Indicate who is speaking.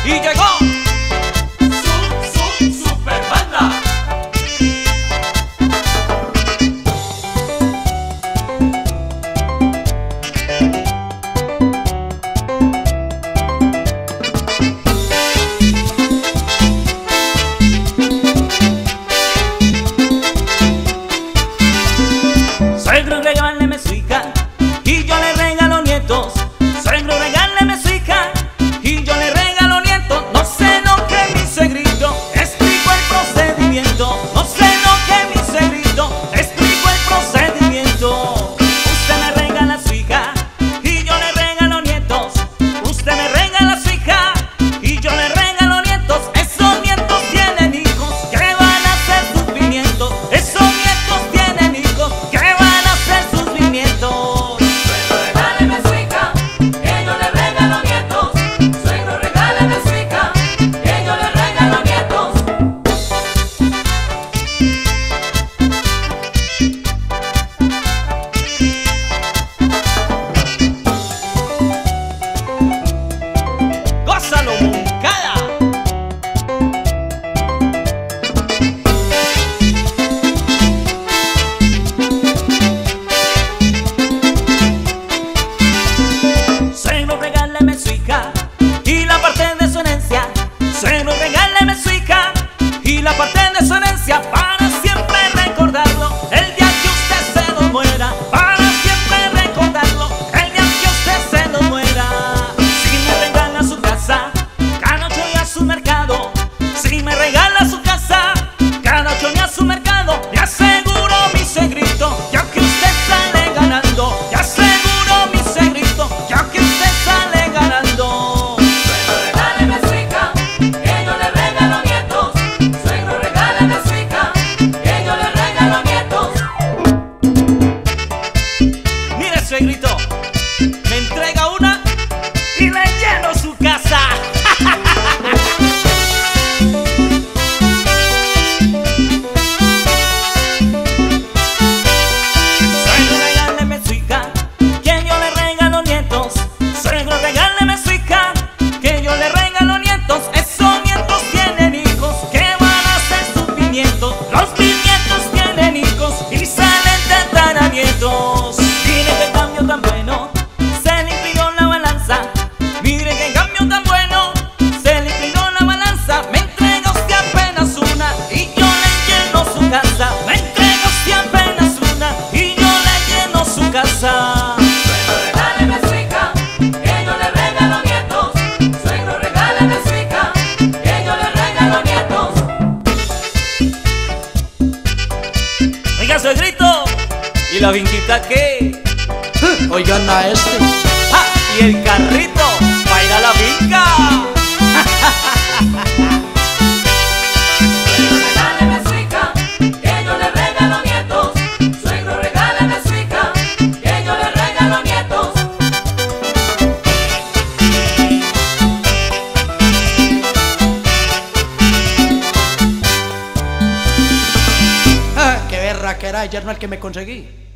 Speaker 1: Y llegó Super Banda.
Speaker 2: Suegro, regáleme su hija y yo le regalo nietos. Suegro, regáleme su hija y yo le regalo nietos. No sé lo que mi suegrito explico el procedimiento. No sé lo que mi suegrito explico el procedimiento. Usted me regala su hija y yo le regalo nietos. Usted me regala su hija y yo le regalo nietos. Esos nietos tienen hijos que van a ser sus bisnietos. Esos nietos tienen hijos que van a ser sus bisnietos.
Speaker 1: Suegro, regáleme su hija, que yo le regalo nietos. Suegro, regáleme su hija, que yo le regalo nietos.
Speaker 2: ¡Gózalo, Moncada! Suegro, regáleme su hija y la parte de su herencia. Suegro, regáleme su hija y la parte de su herencia, para siempre recordarlo el día que usted se nos muera. Para siempre recordarlo el día que usted se nos muera. Si me regala su casa, cada ocho días su mercado. Si me regala su casa, cada ocho días su mercado. Le aseguro, mi suegrito, ya que usted sale ganando. Le aseguro, mi suegrito, ya que usted sale ganando.
Speaker 1: Suegro, regáleme su hija, que yo le regalo nietos. Suegro, regáleme su hija, que yo le regalo nietos.
Speaker 2: Mire, suegrito, me entrega una y le lleno su casa. Suegro, regáleme su hija, que yo le regalo nietos. Suegro, regáleme su hija, que yo le regalo nietos. Esos nietos tienen hijos que van a ser sus bisnietos. Los bisnietos tienen hijos y salen tataranietos. Mire qué cambio tan bueno, se le inclinó la balanza. Mire qué cambio tan bueno, se le inclinó la balanza. Me entrega usted apenas una y yo le lleno su casa. Me entrega usted apenas una y yo le lleno su casa.
Speaker 1: Suegro, regáleme su hija, que yo le regalo nietos. Suegro, regáleme su hija, que yo le regalo nietos.
Speaker 2: Oiga, suegrito, ¿y la vinquita qué?
Speaker 3: Oigan a este.
Speaker 2: ¡Ah! Y el carrito para ir a la finca.
Speaker 1: Suegro, regáleme su hija, que yo le regalo nietos. Suegro, regáleme su hija, que yo le regalo nietos.
Speaker 3: Ah, qué berraquera, ayer no el que me conseguí.